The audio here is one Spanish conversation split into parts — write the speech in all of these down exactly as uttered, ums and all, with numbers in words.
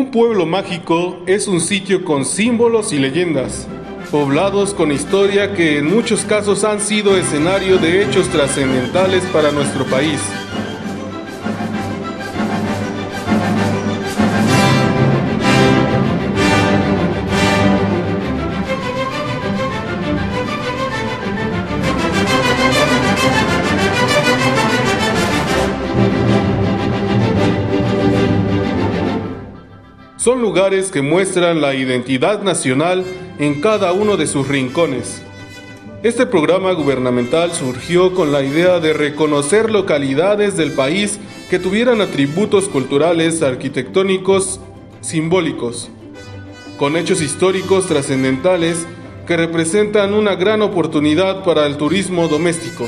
Un pueblo mágico es un sitio con símbolos y leyendas, poblados con historia que en muchos casos han sido escenario de hechos trascendentales para nuestro país. Son lugares que muestran la identidad nacional en cada uno de sus rincones. Este programa gubernamental surgió con la idea de reconocer localidades del país que tuvieran atributos culturales, arquitectónicos, simbólicos, con hechos históricos trascendentales que representan una gran oportunidad para el turismo doméstico.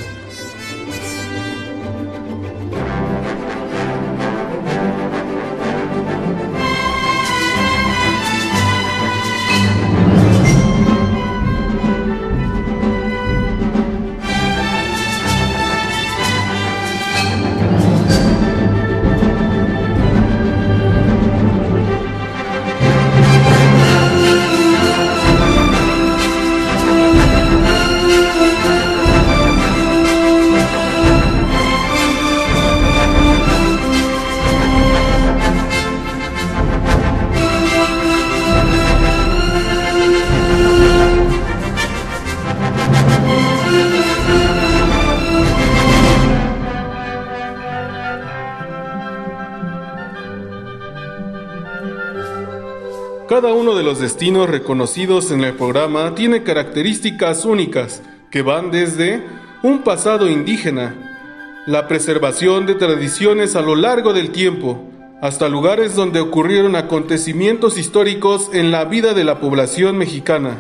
Cada uno de los destinos reconocidos en el programa tiene características únicas que van desde un pasado indígena, la preservación de tradiciones a lo largo del tiempo, hasta lugares donde ocurrieron acontecimientos históricos en la vida de la población mexicana.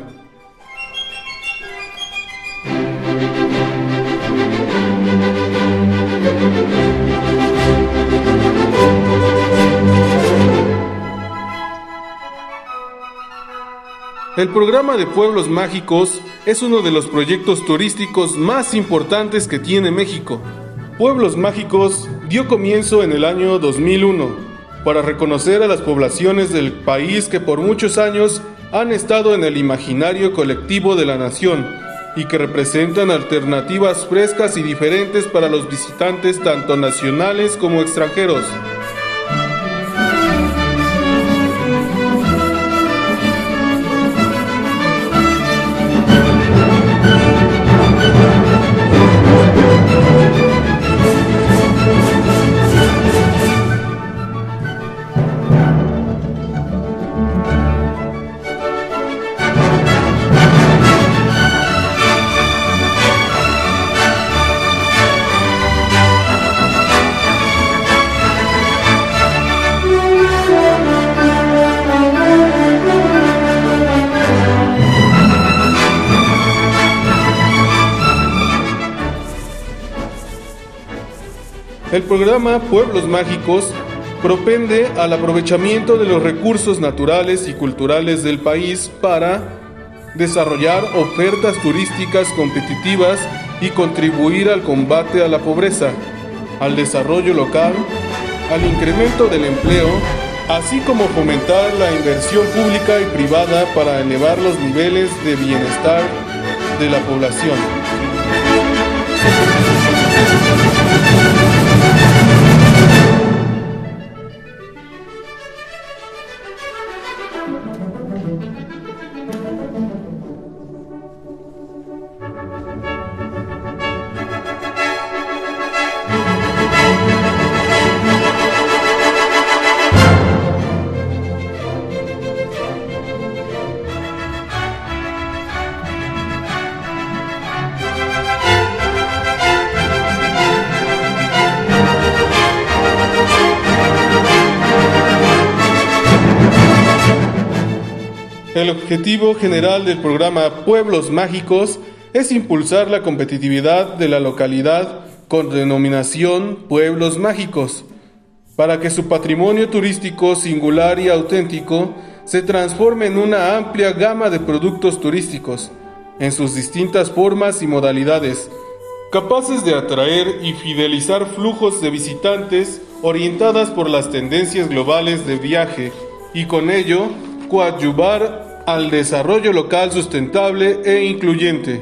El programa de Pueblos Mágicos es uno de los proyectos turísticos más importantes que tiene México. Pueblos Mágicos dio comienzo en el año dos mil uno para reconocer a las poblaciones del país que por muchos años han estado en el imaginario colectivo de la nación y que representan alternativas frescas y diferentes para los visitantes tanto nacionales como extranjeros. El programa Pueblos Mágicos propende al aprovechamiento de los recursos naturales y culturales del país para desarrollar ofertas turísticas competitivas y contribuir al combate a la pobreza, al desarrollo local, al incremento del empleo, así como fomentar la inversión pública y privada para elevar los niveles de bienestar de la población. El objetivo general del programa Pueblos Mágicos es impulsar la competitividad de la localidad con denominación Pueblos Mágicos, para que su patrimonio turístico singular y auténtico se transforme en una amplia gama de productos turísticos, en sus distintas formas y modalidades, capaces de atraer y fidelizar flujos de visitantes orientadas por las tendencias globales de viaje, y con ello coadyuvar al desarrollo local sustentable e incluyente.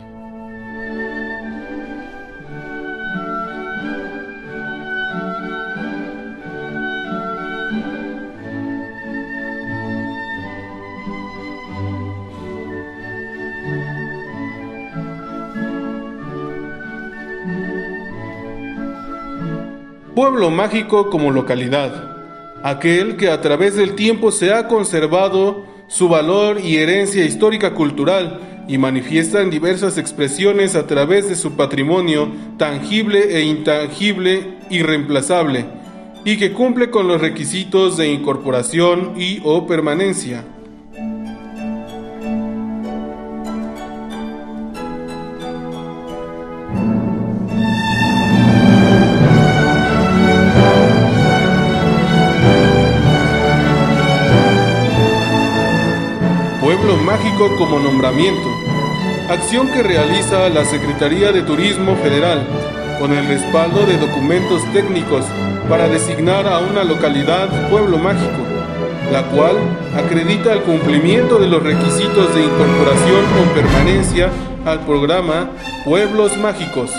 Pueblo mágico como localidad, aquel que a través del tiempo se ha conservado su valor y herencia histórica cultural y manifiesta en diversas expresiones a través de su patrimonio tangible e intangible irreemplazable y que cumple con los requisitos de incorporación y o permanencia. Pueblo mágico como nombramiento, acción que realiza la Secretaría de Turismo Federal con el respaldo de documentos técnicos para designar a una localidad pueblo mágico, la cual acredita el cumplimiento de los requisitos de incorporación o permanencia al programa Pueblos Mágicos.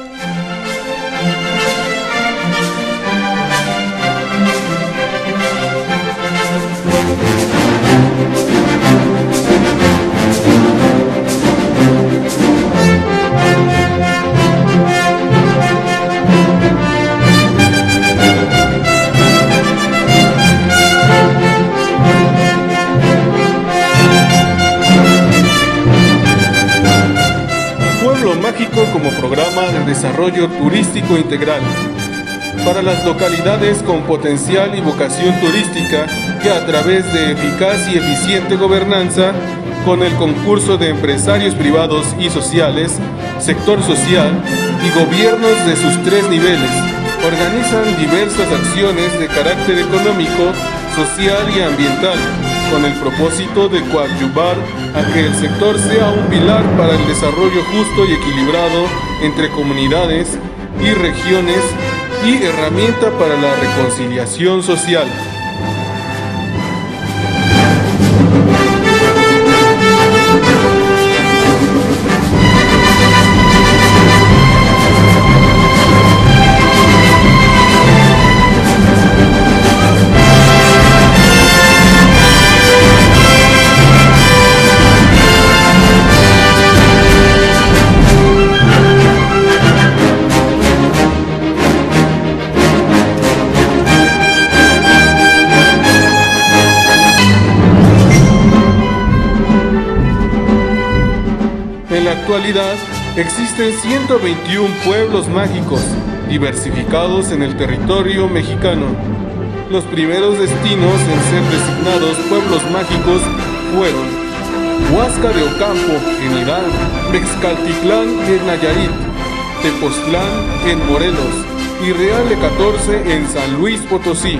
Mágico como programa de desarrollo turístico integral para las localidades con potencial y vocación turística que a través de eficaz y eficiente gobernanza, con el concurso de empresarios privados y sociales, sector social y gobiernos de sus tres niveles, organizan diversas acciones de carácter económico, social y ambiental, con el propósito de coadyuvar a que el sector sea un pilar para el desarrollo justo y equilibrado entre comunidades y regiones y herramienta para la reconciliación social. En la actualidad existen ciento veintiún pueblos mágicos diversificados en el territorio mexicano. Los primeros destinos en ser designados pueblos mágicos fueron Huasca de Ocampo en Hidalgo, Mexcaltitlán en Nayarit, Tepoztlán en Morelos y Real de catorce en San Luis Potosí.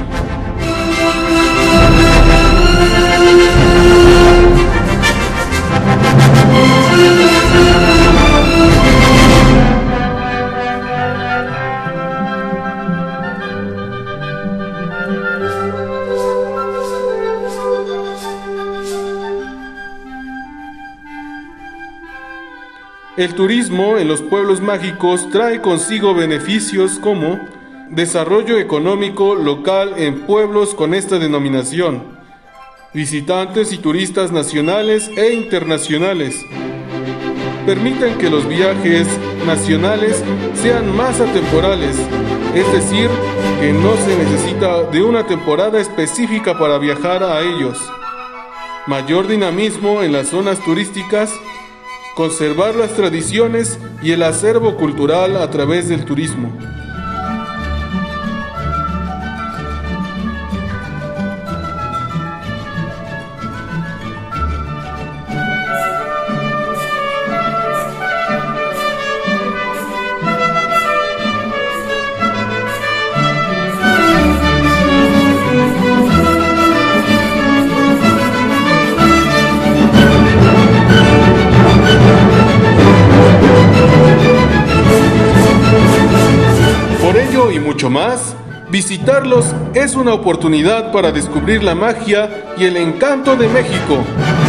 El turismo en los pueblos mágicos trae consigo beneficios como desarrollo económico local en pueblos con esta denominación, visitantes y turistas nacionales e internacionales. Permiten que los viajes nacionales sean más atemporales, es decir, que no se necesita de una temporada específica para viajar a ellos. Mayor dinamismo en las zonas turísticas, conservar las tradiciones y el acervo cultural a través del turismo. Por ello y mucho más, Visitarlos es una oportunidad para descubrir la magia y el encanto de México.